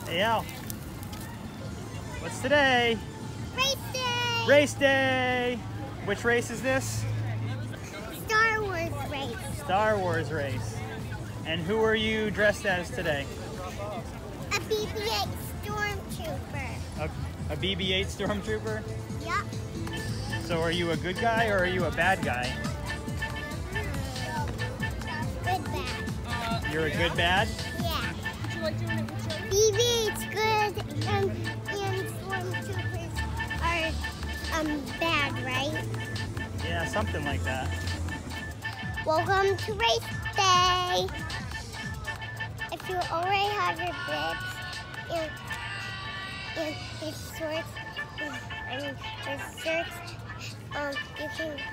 Hey Al, what's today? Race day! Race day! Which race is this? Star Wars race. Star Wars race. And who are you dressed as today? A BB-8 stormtrooper. A BB-8 stormtrooper? Yep. So are you a good guy or are you a bad guy? Good bad. You're a good bad? Yeah. BB-8's good and stormtroopers are bad, right? Yeah, something like that. Welcome to race day. If you already have your bibs and your shorts and your shirts, you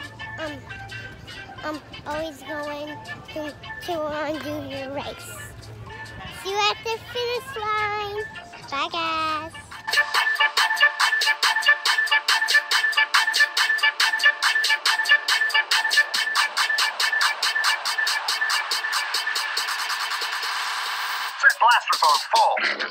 can always go in to do your race. See you at the finish line. Bye, guys. Set blasters on full.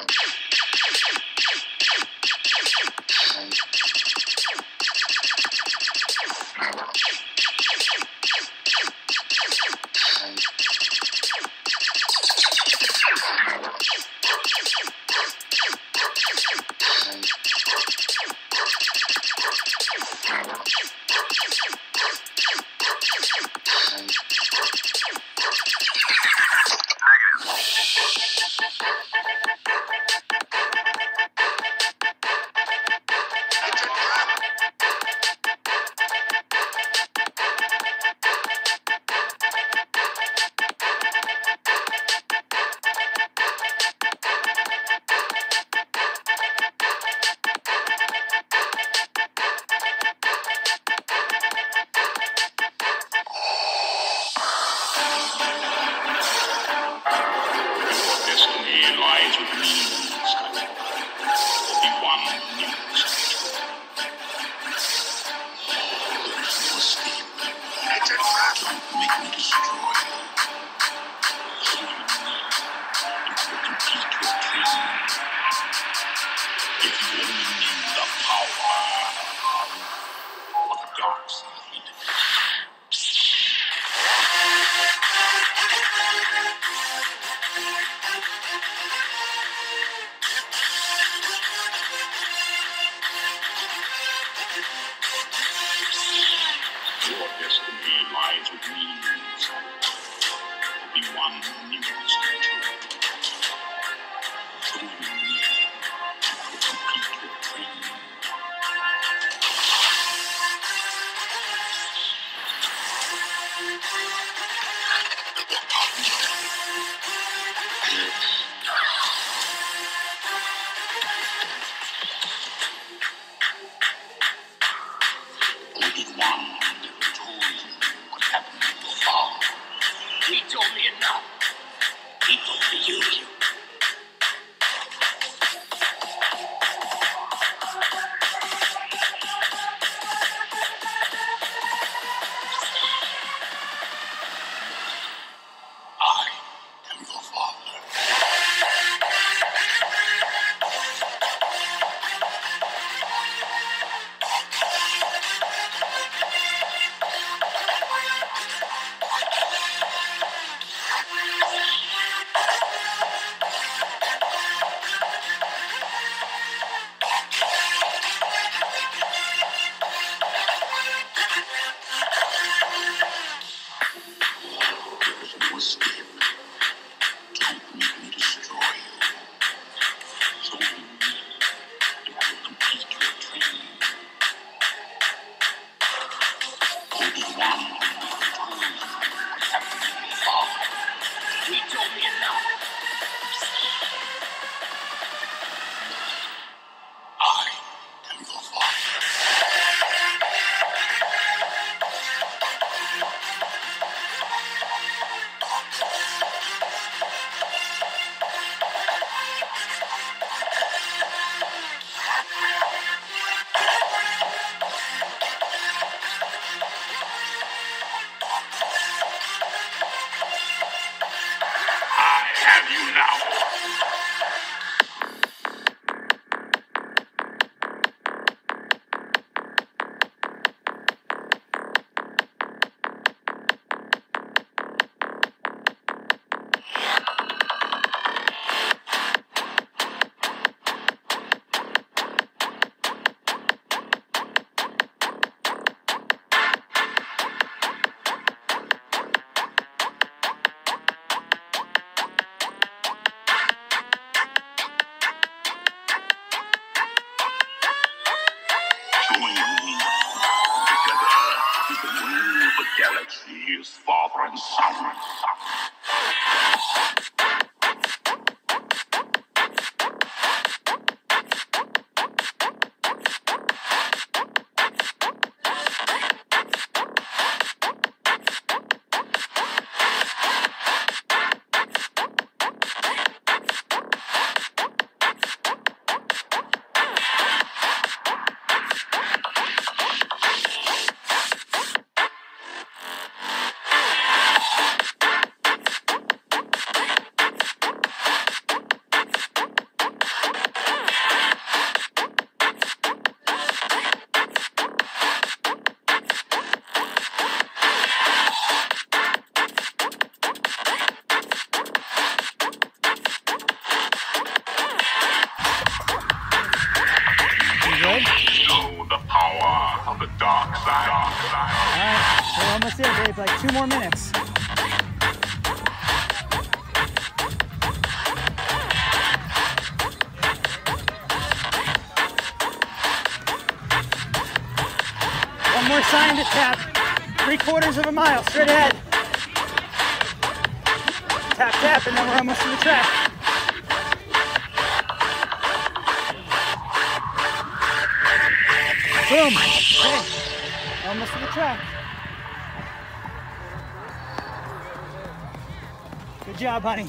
Your destiny lies with me inside. Be one new statue. So you need to complete your training. He told me enough. He told me to use you. I am your father. He told me enough. I am your father. I have you now. is father and son. Know the power of the dark side. Alright, we're almost there, babe. Like 2 more minutes. One more sign to tap. 3/4 of a mile, straight ahead. Tap, tap, and then we're almost to the track. Boom. Okay. Almost to the track. Good job, honey.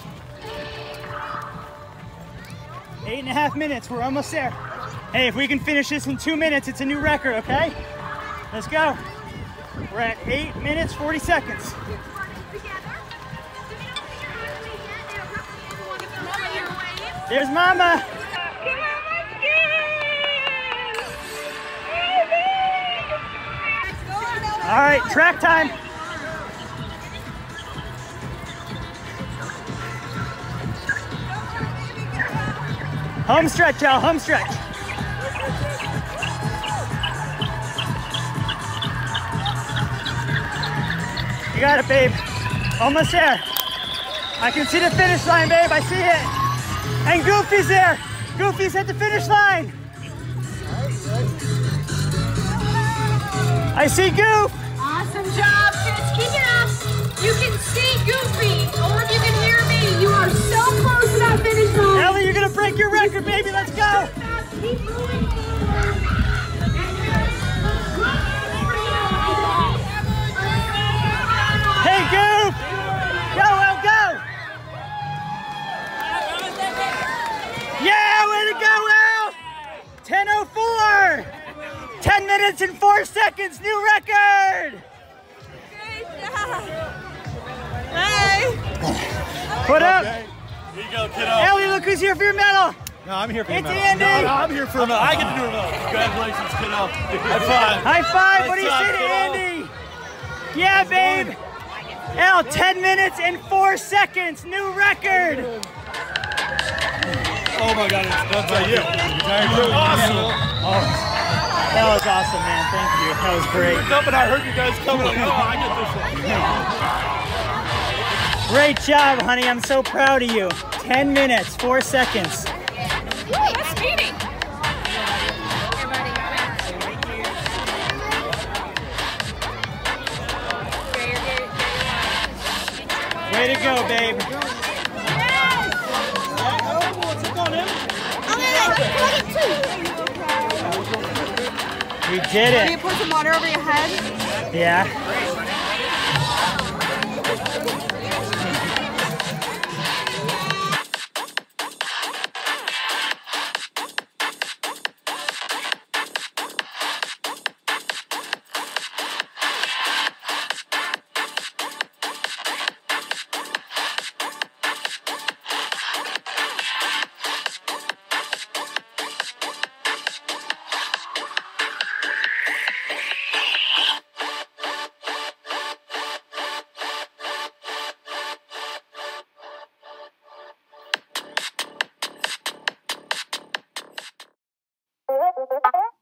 8.5 minutes. We're almost there. Hey, if we can finish this in 2 minutes, it's a new record, okay? Let's go. We're at 8 minutes, 40 seconds. There's Mama. All right, track time. Home stretch, y'all, home stretch. You got it, babe. Almost there. I can see the finish line, babe, I see it. And Goofy's there. Goofy's at the finish line. I see Goof. Awesome job, kids. Keep it up. You can see Goofy, or if you can hear me, you are so close to that finish line. Ellie, you're gonna break your record, baby. Let's go. Keep moving forward. Hey, Goof. Go, El, go. Yeah, way to go, El. 10:04. 10 minutes and 4 seconds, new record. Hey. Put up. Here you go, kiddo. Ellie, look who's here for your medal. No, I'm here for It's a medal. Andy. No, I'm here for a medal. I get to do a medal. Congratulations, kiddo. High five. High five. What do you Nice say job, to kiddo. Andy? Yeah, babe. El, 10 minutes and 4 seconds, new record. Oh my God, it's done by you. You're awesome. That was awesome, man. Thank you. That was great. Up and I heard you guys coming. Like, oh, I get this one. Great job, honey. I'm so proud of you. 10 minutes, 4 seconds. What's speeding? Way to go, babe. We did Can you it. pour some water over your head? Yeah.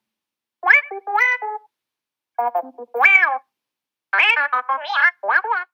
Wow.